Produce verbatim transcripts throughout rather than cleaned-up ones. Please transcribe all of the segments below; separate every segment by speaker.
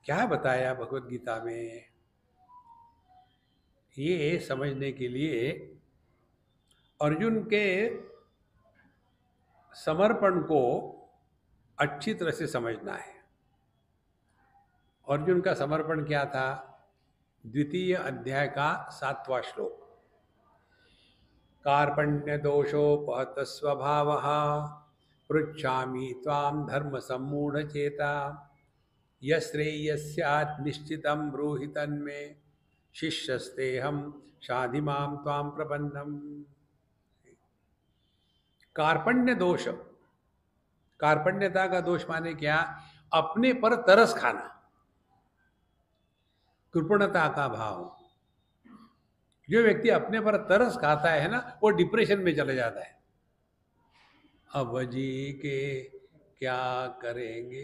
Speaker 1: क्या बताया भगवत गीता में, ये समझने के लिए अर्जुन के समर्पण को अच्छी तरह से समझना है। अर्जुन का समर्पण क्या था? द्वितीय अध्याय का सातवां श्लोक, कार्पण्य दोषोपहत स्वभाव पृच्छामि त्वां धर्म सम्मूढ़ चेता यश्रेयस्यात् निश्चितं ब्रूहि तन्मे शिष्यस्तेहं शाधि मां त्वां प्रपन्नम। कार्पण्य दोष, कार्पण्यता का दोष माने क्या? अपने पर तरस खाना, कृपणता का भाव। जो व्यक्ति अपने पर तरस खाता है ना, वो डिप्रेशन में चले जाता है। अब जी के क्या करेंगे?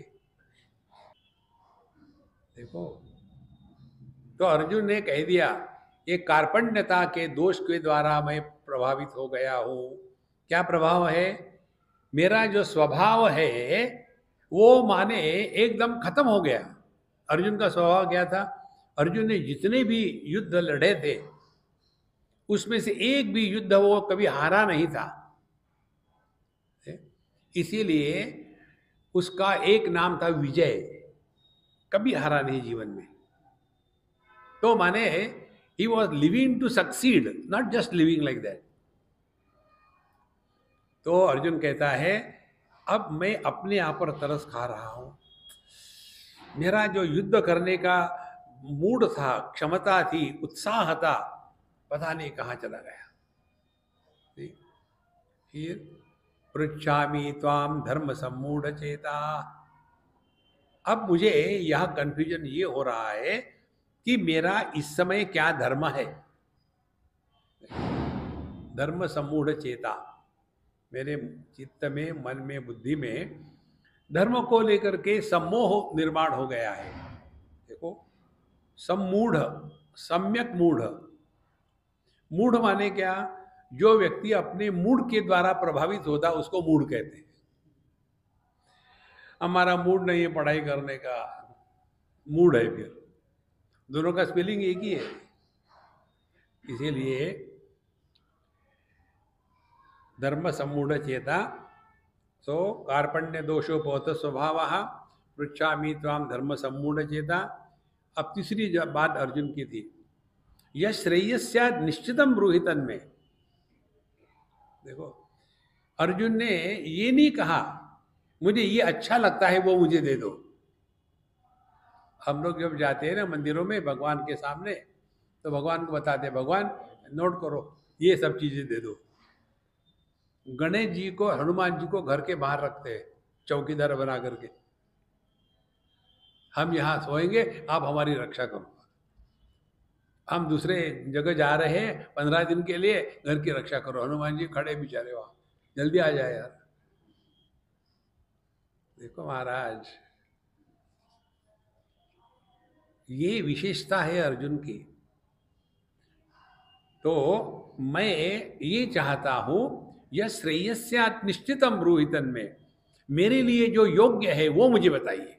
Speaker 1: देखो, तो अर्जुन ने कह दिया, ये कार्पण्यता के दोष के द्वारा मैं प्रभावित हो गया हूं। क्या प्रभाव है? मेरा जो स्वभाव है वो माने एकदम खत्म हो गया। अर्जुन का स्वभाव क्या था? अर्जुन ने जितने भी युद्ध लड़े थे उसमें से एक भी युद्ध वो कभी हारा नहीं था। इसीलिए उसका एक नाम था विजय, कभी हारा नहीं जीवन में। तो माने he was living to succeed, not just living like that. तो अर्जुन कहता है, अब मैं अपने आप पर तरस खा रहा हूं। मेरा जो युद्ध करने का मूड था, क्षमता थी, उत्साह था, पता नहीं कहां चला गया। फिर पृच्छामि त्वाम धर्म सम्मूढ़ चेता। अब मुझे यह कंफ्यूजन ये हो रहा है कि मेरा इस समय क्या धर्म है। धर्म सम्मूढ़ चेता, मेरे चित्त में, मन में, बुद्धि में धर्म को लेकर के सम्मोह निर्माण हो गया है। देखो, सम्मूढ़, सम्यक मूढ़। मूढ़ माने क्या? जो व्यक्ति अपने मूड के द्वारा प्रभावित होता उसको मूड कहते हैं। हमारा मूड नहीं है पढ़ाई करने का, मूड है, फिर दोनों का स्पेलिंग एक ही है। इसीलिए धर्म सम्मूढ़ चेता, सो कार्पण्य दोषोपहत स्वभाव पृच्छामि त्वाम धर्म सम्मूढ़ चेता। अब तीसरी बात अर्जुन की थी, यह श्रेयस्या निश्चितम ब्रूहि तन्मे। देखो, अर्जुन ने ये नहीं कहा मुझे ये अच्छा लगता है वो मुझे दे दो। हम लोग जब जाते हैं ना मंदिरों में भगवान के सामने, तो भगवान को बताते हैं, भगवान नोट करो ये सब चीजें दे दो। गणेश जी को, हनुमान जी को घर के बाहर रखते हैं चौकीदार बना करके, हम यहाँ सोएंगे, आप हमारी रक्षा करो। हम दूसरे जगह जा रहे हैं पंद्रह दिन के लिए, घर की रक्षा करो। हनुमान जी खड़े बेचारे वहां, जल्दी आ जाए यार। देखो महाराज, ये विशेषता है अर्जुन की। तो मैं ये चाहता हूं, यह श्रेयस्यात् निश्चितम ब्रूहि तन्मे, मेरे लिए जो योग्य है वो मुझे बताइए।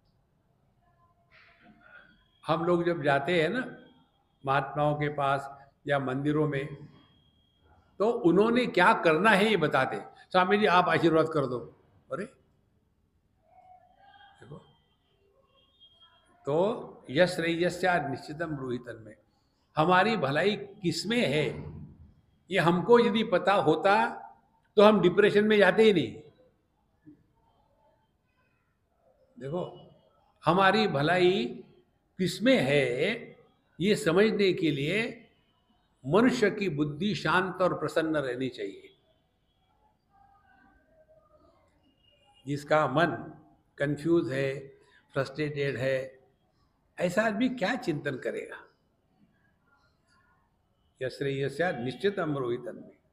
Speaker 1: हम लोग जब जाते हैं ना महात्माओं के पास या मंदिरों में, तो उन्होंने क्या करना है ये बताते। स्वामी जी आप आशीर्वाद कर दो, अरे देखो, तो यश श्रेयस्या निश्चितम ब्रूहि तन्मे, हमारी भलाई किसमें है ये हमको यदि पता होता तो हम डिप्रेशन में जाते ही नहीं। देखो, हमारी भलाई किसमें है ये समझने के लिए मनुष्य की बुद्धि शांत और प्रसन्न रहनी चाहिए। जिसका मन कंफ्यूज है, फ्रस्ट्रेटेड है, ऐसा आदमी क्या चिंतन करेगा? यश्रेयस्या निश्चित ब्रूहि तन्मे।